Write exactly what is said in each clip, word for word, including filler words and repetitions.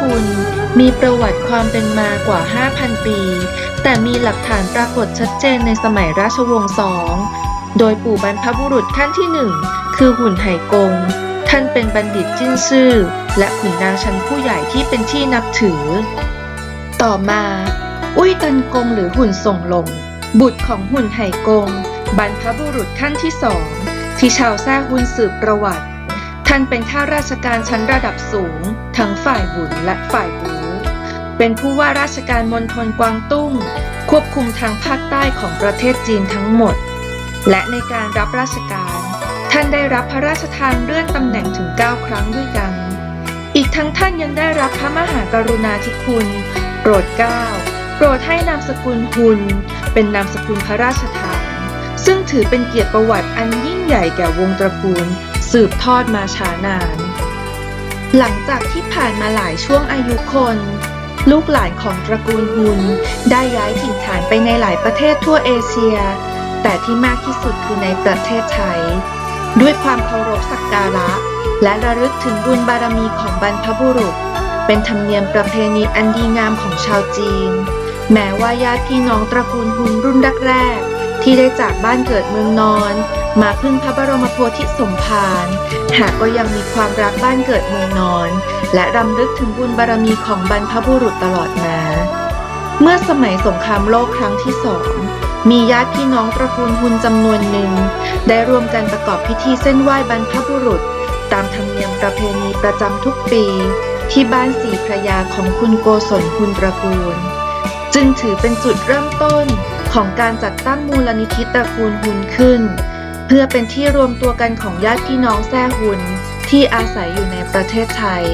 หุนมีประวัติความเป็นมากว่า ห้าพัน ปี แต่มีหลักฐานปรากฏชัดเจนในสมัยราชวงศ์สอง โดยปู่บรรพบุรุษท่านที่หนึ่งคือหุ่นไห่กงท่านเป็นบัณฑิตจิ้นซื่อและขุนนางชั้นผู้ใหญ่ที่เป็นที่นับถือต่อมาอุ้ยตันกงหรือหุ่นส่งหลงบุตรของหุ่นไห่กงบรรพบุรุษท่านที่สองที่ชาวแซ่ฮุนสืบประวัติท่านเป็นข้าราชการชั้นระดับสูงทั้งฝ่ายบุญและฝ่ายบูเป็นผู้ว่าราชการมณฑลกวางตุ้งควบคุมทางภาคใต้ของประเทศจีนทั้งหมดและในการรับราชการท่านได้รับพระราชทานเลื่อนตำแหน่งถึงเก้าครั้งด้วยกันอีกทั้งท่านยังได้รับพระมหากรุณาธิคุณโปรดเกล้าโปรดให้นามสกุลฮุนเป็นนามสกุลพระราชทานซึ่งถือเป็นเกียรติประวัติอันยิ่งใหญ่แก่วงตระกูลสืบทอดมาช้านานหลังจากที่ผ่านมาหลายช่วงอายุคนลูกหลานของตระกูลฮุนได้ย้ายถิ่นฐานไปในหลายประเทศทั่วเอเชียแต่ที่มากที่สุดคือในประเทศไทยด้วยความเคารพสักการะและระลึกถึงบุญบารมีของบรรพบุรุษเป็นธรรมเนียมประเพณีอันดีงามของชาวจีนแม้ว่าญาติพี่น้องตระกูลฮุนรุ่นแรกๆที่ได้จากบ้านเกิดเมืองนอนมาพึ่งพระบรมโพธิสมภารหากก็ยังมีความรักบ้านเกิดเมืองนอนและรำลึกถึงบุญบารมีของบรรพบุรุษตลอดมาเมื่อสมัยสงครามโลกครั้งที่สองมีญาติพี่น้องตระกูลฮุนจำนวนหนึ่งได้ร่วมกันประกอบพิธีเส้นไหว้บรรพบุรุษตามธรรมเนียมประเพณีประจำทุกปีที่บ้านสีพระยาของคุณโกศลฮุนตระกูลจึงถือเป็นจุดเริ่มต้นของการจัดตั้งมูลนิธิตระกูลฮุนขึ้นเพื่อเป็นที่รวมตัวกันของญาติพี่น้องแซ่ฮุนที่อาศัยอยู่ในประเทศไทย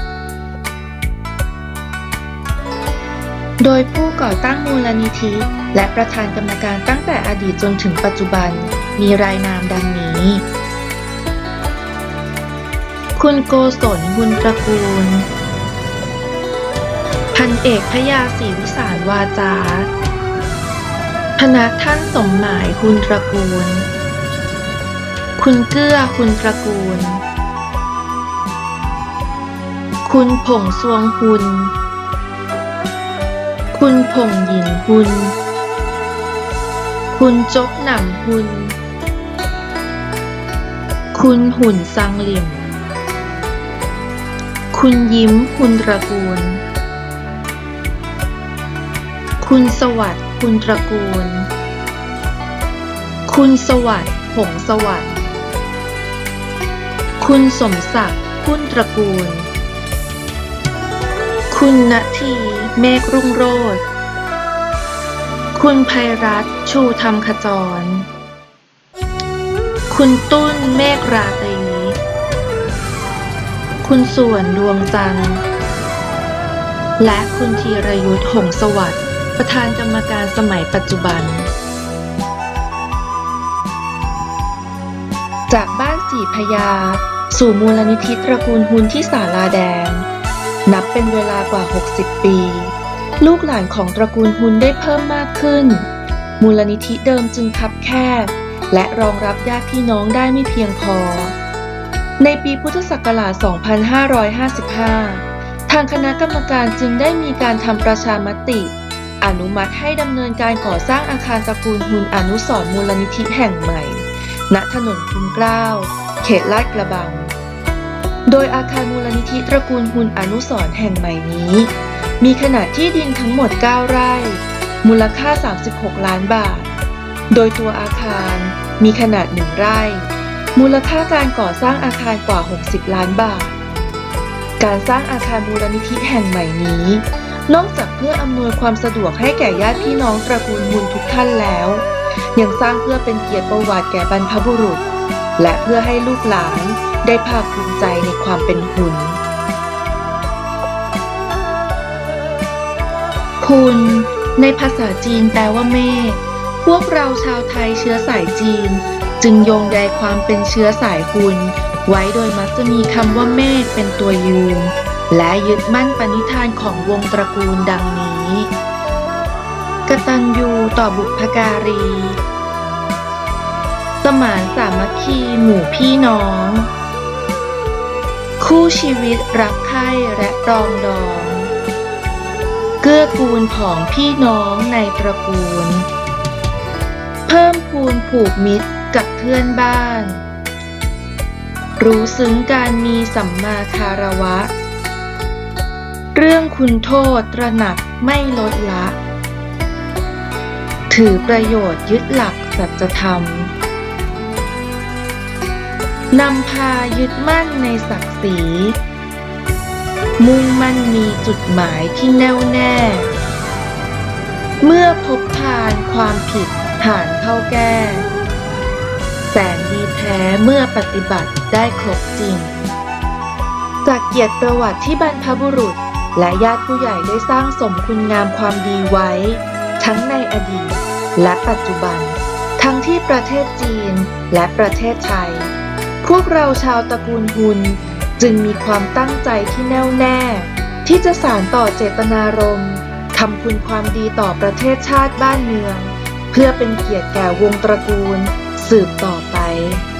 โดยผู้ก่อตั้งมูลนิธิและประธานกรรมการตั้งแต่อดีตจนถึงปัจจุบันมีรายนามดังนี้คุณโกศลฮุนตระกูลพันเอกพญาศรีวิสารวาจาพนักท่านสมหมายฮุนตระกูลคุณเกื้อฮุนตระกูลคุณผงซวงฮุนคุณผงหยินฮุนคุณจกหนำฮุนคุณหุ่นซังเหลี่ยมคุณยิ้มฮุนตระกูลคุณสวัสดิ์ฮุนตระกูลคุณสวัสดิ์ผงสวัสดิ์คุณสมศักดิ์ฮุนตระกูลคุณณทีเมฆรุ่งโรจน์คุณไพรัตน์ชูธรรมขจรคุณตุ้นเมฆราตรีคุณส่วนดวงจันทร์และคุณธีรยุทธหงส์สวัสดิ์ประธานกรรมการสมัยปัจจุบันจากบ้านสีพญาสู่มูลนิธิตระกูลฮุนที่ศาลาแดงนับเป็นเวลากว่าหกสิบปีลูกหลานของตระกูลฮุนได้เพิ่มมากขึ้นมูลนิธิเดิมจึงคับแคบและรองรับญาติพี่น้องได้ไม่เพียงพอในปีพุทธศักราช สองพันห้าร้อยห้าสิบห้า ทางคณะกรรมการจึงได้มีการทำประชามติอนุมัติให้ดำเนินการก่อสร้างอาคารตระกูลฮุนอนุสรณ์มูลนิธิแห่งใหม่ณถนนคุ้มเกล้าเขตลาดกระบังโดยอาคารมูลนิธิตระกูลฮุนอนุสรณ์แห่งใหม่นี้มีขนาดที่ดินทั้งหมดเก้าไร่มูลค่าสามสิบหกล้านบาทโดยตัวอาคารมีขนาดหนึ่งไร่มูลค่าการก่อสร้างอาคารกว่าหกสิบล้านบาทการสร้างอาคารมูลนิธิแห่งใหม่นี้นอกจากเพื่ออำนวยความสะดวกให้แก่ญาติพี่น้องตระกูลฮุนทุกท่านแล้วยังสร้างเพื่อเป็นเกียรติประวัติแก่บรรพบุรุษและเพื่อให้ลูกหลานได้ภาคภูมิใจในความเป็นฮุนฮุนในภาษาจีนแปลว่าเมฆพวกเราชาวไทยเชื้อสายจีนจึงโยงใยความเป็นเชื้อสายฮุนไว้โดยมักจะมีคำว่าเมฆเป็นตัวยืนและยึดมั่นปณิธานของวงตระกูลดังนี้กตัญญูต่อบุพการีสมานสามัคคีหมู่พี่น้องคู่ชีวิตรักใคร่และปรองดองเกื้อกูลผองพี่น้องในตระกูลเพิ่มพูนผูกมิตรกับเพื่อนบ้านรู้ซึ้งการมีสัมมาคารวะเรื่องคุณโทษตระหนักไม่ลดละถือประโยชน์ยึดหลักสัจธรรมนำพายึดมั่นในศักดิ์ศรีมุ่งมั่นมีจุดหมายที่แน่วแน่เมื่อพบพานความผิดหานเข้าแก้แสนดีแท้เมื่อปฏิบัติได้ครบจริงจากเกียรติประวัติที่บรรพบุรุษและญาติผู้ใหญ่ได้สร้างสมคุณงามความดีไว้ทั้งในอดีตและปัจจุบันทั้งที่ประเทศจีนและประเทศไทยพวกเราชาวตระกูลฮุนจึงมีความตั้งใจที่แน่วแน่ที่จะสานต่อเจตนารมณ์ทำคุณความดีต่อประเทศชาติบ้านเมืองเพื่อเป็นเกียรติแก่วงตระกูลสืบต่อไป